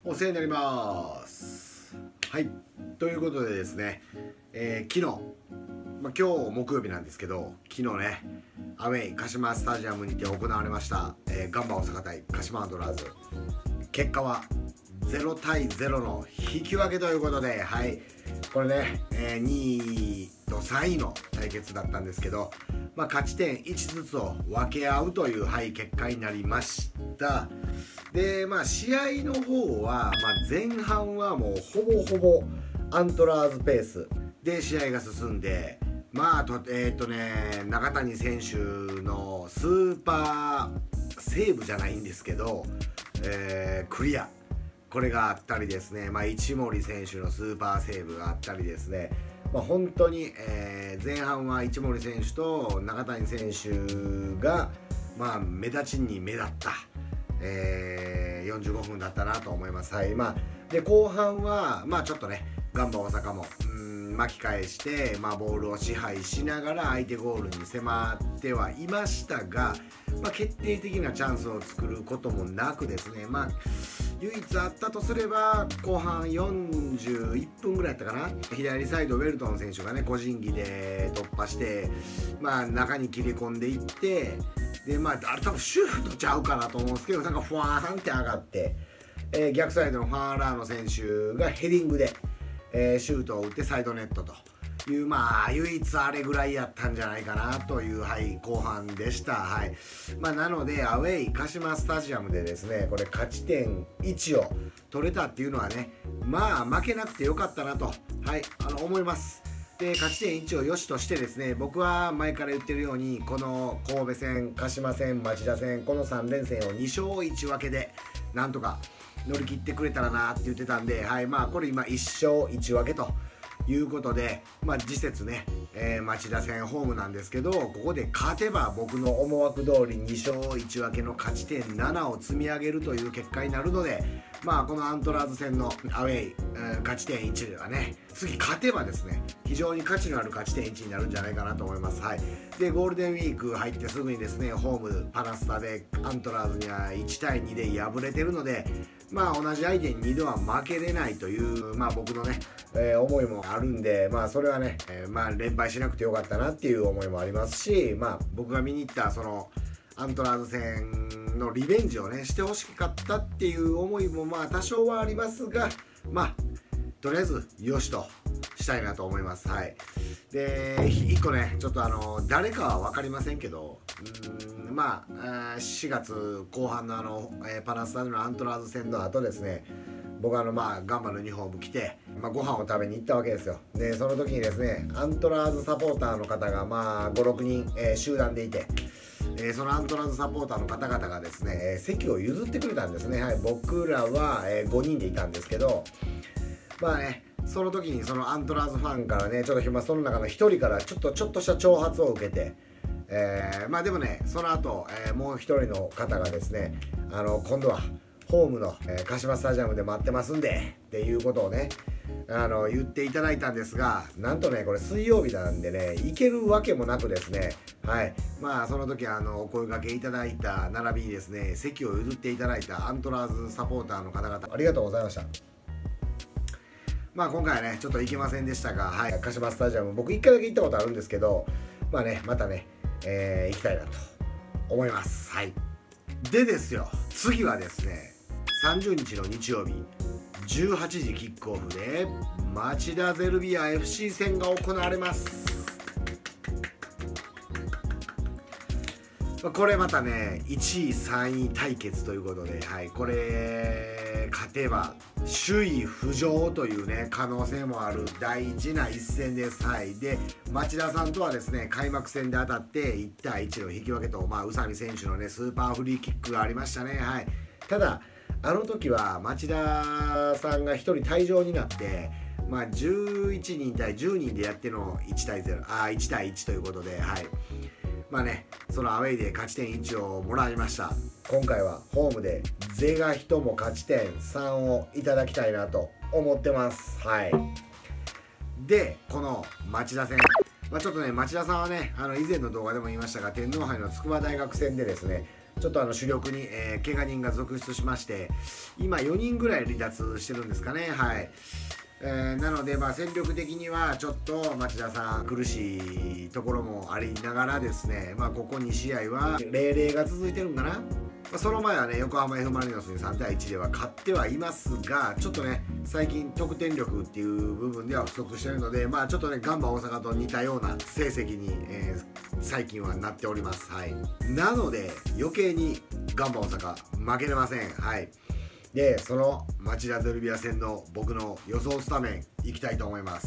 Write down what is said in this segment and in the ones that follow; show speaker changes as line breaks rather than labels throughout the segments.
お世話になります。はい、ということでですね、昨日、今日木曜日なんですけど、昨日ね、アウェイ鹿島スタジアムにて行われました、ガンバ大阪対鹿島アントラーズ。結果は0対0の引き分けということで、はい、これね、2位と3位の対決だったんですけど、勝ち点1ずつを分け合うという、結果になりました。で、試合の方は、前半はもうほぼほぼアントラーズペースで試合が進んで、中谷選手のスーパーセーブじゃないんですけど、クリア、これがあったりですね、一森選手のスーパーセーブがあったりですね、本当に、前半は一森選手と中谷選手が、目立ちに目立った、45分だったなと思います。で後半は、ちょっとねガンバ大阪も巻き返して、ボールを支配しながら相手ゴールに迫ってはいましたが、決定的なチャンスを作ることもなくですね、唯一あったとすれば後半41分ぐらいやったかな、左サイドウェルトン選手がね個人技で突破して、中に切り込んでいって、であれ多分シュートちゃうかなと思うんですけど、フワーンって上がって、逆サイドのファーラーノ選手がヘディングで、シュートを打ってサイドネットという、唯一あれぐらいやったんじゃないかなという、後半でした。なのでアウェイ鹿島スタジアムでですね、これ勝ち点1を取れたっていうのはね、負けなくてよかったなと、思います。で勝ち点1を良しとしてですね、僕は前から言ってるように、この神戸戦、鹿島戦、町田戦、この3連戦を2勝1分けでなんとか乗り切ってくれたらなって言ってたんで、これ今1勝1分けということで、次節ね、町田戦ホームなんですけど、ここで勝てば僕の思惑通り2勝1分けの勝ち点7を積み上げるという結果になるので、このアントラーズ戦のアウェイ、勝ち点1ではね、次勝てばですね、非常に価値のある勝ち点1になるんじゃないかなと思います。でゴールデンウィーク入ってすぐにですね、ホームパナスタでアントラーズには1対2で敗れてるので、同じ相手に2度は負けれないという、僕のね、思いもあるんで、それはね、連敗しなくてよかったなっていう思いもありますし、僕が見に行ったそのアントラーズ戦のリベンジをねしてほしかったっていう思いも多少はありますが、とりあえずよしとしたいなと思います。で1個ね、ちょっと誰かは分かりませんけど、4月後半のパナスタでのアントラーズ戦の後ですね、僕はガンバのユニフォーム着て、ご飯を食べに行ったわけですよ。でその時にですね、アントラーズサポーターの方が5、6人、集団でいて、そのアントラーズサポーターの方々がですね、席を譲ってくれたんですね。僕らは、5人でいたんですけど、その時にそのアントラーズファンからね、ちょっとその中の1人からちょっとした挑発を受けて、でもね、その後、もう1人の方がですね、今度はホームの、鹿島スタジアムで待ってますんでっていうことをね言っていただいたんですが、なんとねこれ水曜日なんでね行けるわけもなくですね、その時お声掛けいただいた並びにですね、席を譲っていただいたアントラーズサポーターの方々ありがとうございました。今回はねちょっと行けませんでしたが、鹿島スタジアム僕1回だけ行ったことあるんですけど、またね、行きたいなと思います。でですよ、次はですね30日の日曜日18時キックオフで町田ゼルビア FC 戦が行われます。これまたね1位3位対決ということで、これ勝てば首位浮上というね可能性もある大事な一戦です。で町田さんとはですね開幕戦で当たって1対1の引き分けと、宇佐美選手のねスーパーフリーキックがありましたね。ただあの時は町田さんが1人退場になって、11人対10人でやっての1対0、1対1ということで、そのアウェイで勝ち点1をもらいました。今回はホームで是が非も勝ち点3をいただきたいなと思ってます。でこの町田戦、ちょっとね町田さんはね以前の動画でも言いましたが、天皇杯の筑波大学戦でですねちょっと主力に、怪我人が続出しまして、今4人ぐらい離脱してるんですかね。はい。なので、戦力的にはちょっと町田さん苦しいところもありながらですね、ここ2試合は0-0が続いてるんかな。その前はね、横浜 F ・マリノスに3対1では勝ってはいますが、ちょっとね、最近得点力っていう部分では不足してるので、ちょっとね、ガンバ大阪と似たような成績に、最近はなっております。はい。なので、余計にガンバ大阪負けれません。はい。で、その町田ゼルビア戦の僕の予想スタメンいきたいと思います。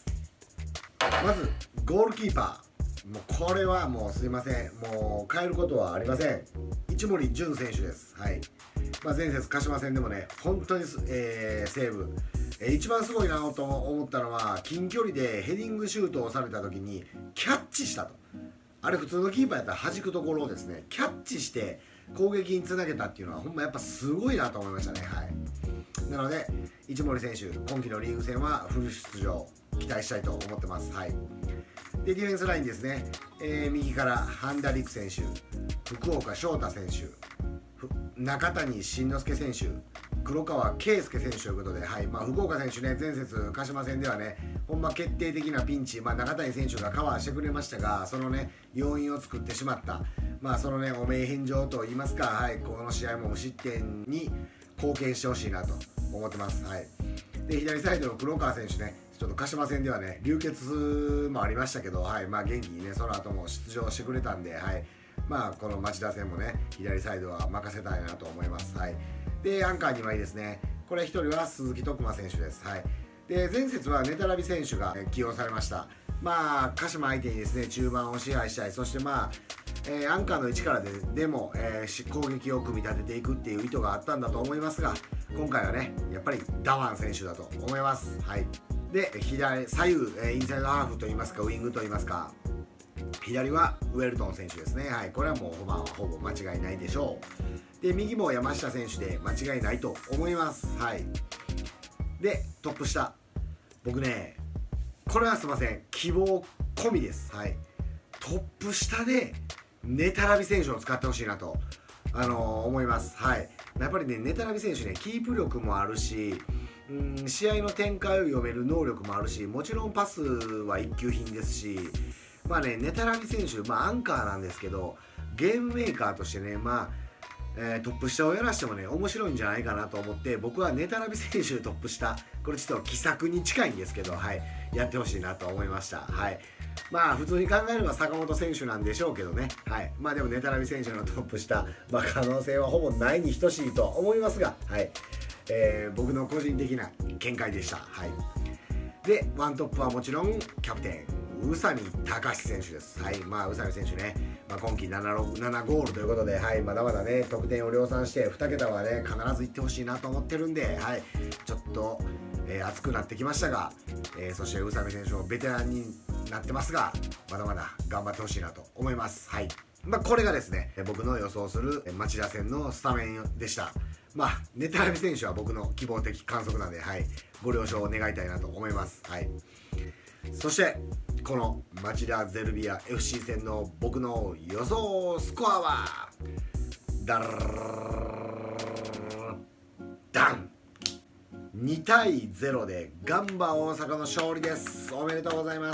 まずゴールキーパー、もうこれはもうすいません、もう変えることはありません。一森純選手です。はい。前節鹿島戦でもね、本当にセーブ、一番すごいなと思ったのは、近距離でヘディングシュートをされた時にキャッチしたと。あれ普通のキーパーやったら弾くところをですね、キャッチして攻撃につなげたっていうのはほんまやっぱすごいなと思いましたね。はい。なので一森選手、今季のリーグ戦はフル出場期待したいと思ってます。はい。で、ディフェンスラインですね、右から半田陸選手、福岡翔太選手、中谷慎之介選手、黒川圭介選手ということで、はい。福岡選手ね、前節鹿島戦ではね、ほんま決定的なピンチ、中谷選手がカバーしてくれましたが、そのね要因を作ってしまった、そのねお名返上といいますか、はい、この試合も無失点に貢献してほしいなと思ってます。はい。で、左サイドの黒川選手ね、ちょっと鹿島戦ではね流血もありましたけど、はい、元気にねその後も出場してくれたんで、はい、この町田戦もね左サイドは任せたいなと思います。はい。で、アンカーにはいいですね、これ1人は鈴木徳馬選手です。はい。で、前節はネタラビ選手が起用されました。鹿島相手にですね中盤を支配したい、そしてアンカーの位置からでも、攻撃を組み立てていくっていう意図があったんだと思いますが、今回はねやっぱりダワン選手だと思います。はい。で、左右、インサイドハーフといいますかウイングといいますか、左はウェルトン選手ですね。はい。これはもうほぼ間違いないでしょう。で、右も山下選手で間違いないと思います。はい。で、トップ下、僕ねこれはすいません、希望込みです。はい。トップ下でネタラビ選手を使ってほしいなと、思います。はい。やっぱりねネタラビ選手ねキープ力もあるし、試合の展開を読める能力もあるし、もちろんパスは一級品ですし、ネタラビ選手、アンカーなんですけど、ゲームメーカーとしてね、トップ下をやらしてもね面白いんじゃないかなと思って、僕はネタラビ選手トップ下、これちょっと奇策に近いんですけど、はい、やってほしいなと思いました。はい。普通に考えれば坂本選手なんでしょうけどね。はい。でもネタラビ選手のトップ下、可能性はほぼないに等しいと思いますが、はい。僕の個人的な見解でした。はい。で、ワントップはもちろんキャプテン宇佐美貴史選手です。はい。宇佐美選手ね、今季7ゴールということで、はい、まだまだね得点を量産して2桁はね必ずいってほしいなと思ってるんで、はい、ちょっと、熱くなってきましたが、そして宇佐美選手もベテランになってますが、まだまだ頑張ってほしいなと思います。はい。これがですね僕の予想する町田戦のスタメンでした。ネタラビ選手は僕の希望的観測なんで、はい、ご了承を願いたいなと思います。はい。そしてこの町田ゼルビア FC 戦の僕の予想スコアはダン2対0でガンバ大阪の勝利です。おめでとうございます。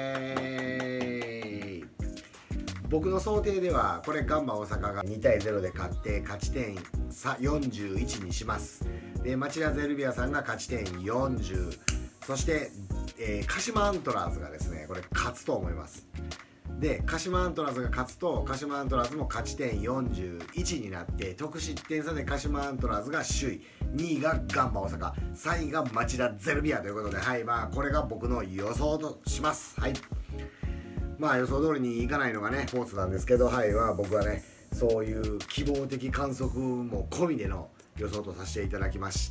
僕の想定ではこれガンバ大阪が2対0で勝って勝ち点41にします。で、町田ゼルビアさんが勝ち点40、そして鹿島アントラーズがですねこれ勝つと思います。で、鹿島アントラーズが勝つと鹿島アントラーズも勝ち点41になって得失点差で鹿島アントラーズが首位、2位がガンバ大阪、3位が町田ゼルビアということで、はい、これが僕の予想とします。はい。予想通りにいかないのがねスポーツなんですけど、はい、僕はねそういう希望的観測も込みでの予想とさせていただきました。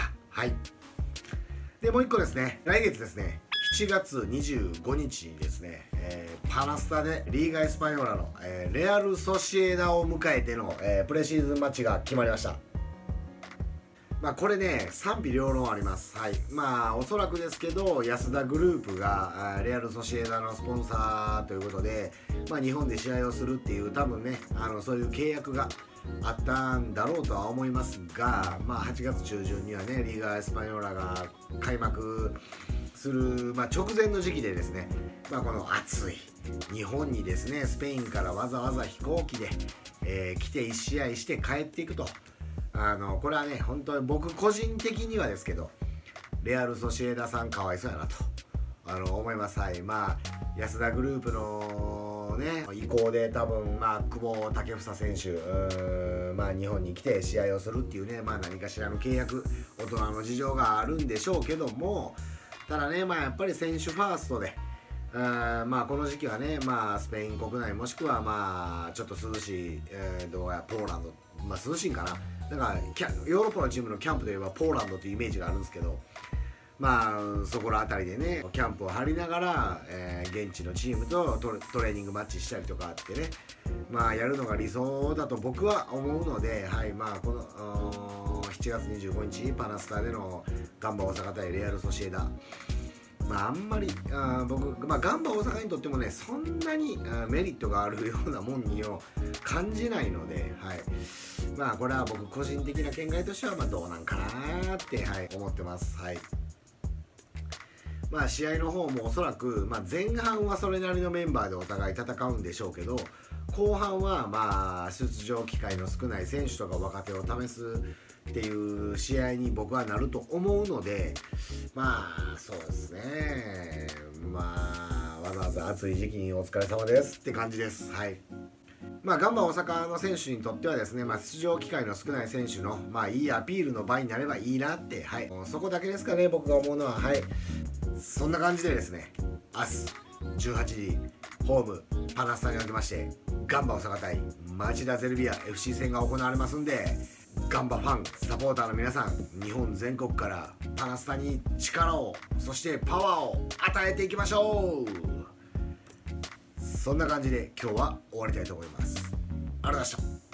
はい。で、もう一個ですね、来月ですね7月25日にですね、パナスタでリーガエスパニョーラの、レアル・ソシエダを迎えての、プレシーズンマッチが決まりました。 まあこれね賛否両論あります。はい、まあおそらくですけど安田グループがレアル・ソシエダのスポンサーということで、まあ、日本で試合をするっていう多分ねそういう契約があったんだろうとは思いますが、まあ、8月中旬にはねリーガ・エスパニョーラが開幕する、まあ、直前の時期でですね、まあ、この暑い日本にですねスペインからわざわざ飛行機で、来て1試合して帰っていくと。これはね本当に僕個人的にはですけどレアル・ソシエダさんかわいそうやなと思います。はい、まあ安田グループのね意向で多分まあ久保建英選手まあ日本に来て試合をするっていうね、まあ何かしらの契約大人の事情があるんでしょうけども、ただねまあやっぱり選手ファーストでまあこの時期はねまあスペイン国内もしくはまあちょっと涼しい、どうやポーランド、まあ涼しいんかな、なんかヨーロッパのチームのキャンプといえばポーランドというイメージがあるんですけど、まあそこら辺りでねキャンプを張りながら、現地のチームとトレーニングマッチしたりとかってね、まあやるのが理想だと僕は思うので、はい、まあこの7月25日パナスタでのガンバ大阪対レアル・ソシエダ、まああんまり僕、まあ、ガンバ大阪にとってもねそんなにメリットがあるようなもんにを感じないので、はい、まあこれは僕個人的な見解としてはまあどうなんかなって、はい、思ってます。はい、まあ試合の方もおそらく、まあ、前半はそれなりのメンバーでお互い戦うんでしょうけど、後半はまあ出場機会の少ない選手とか若手を試すっていう試合に僕はなると思うので、まあそうですね、まあわざわざ暑い時期にお疲れ様ですって感じです。はい、まあガンバ大阪の選手にとってはですね、まあ、出場機会の少ない選手のまあいいアピールの場になればいいなって、はい、そこだけですかね僕が思うのは。はい、そんな感じでですね、明日18時ホームパナスタにおきましてガンバ大阪対町田ゼルビア FC 戦が行われますんで、ガンバファンサポーターの皆さん日本全国からパナスタに力をそしてパワーを与えていきましょう。そんな感じで今日は終わりたいと思います。ありがとうございました。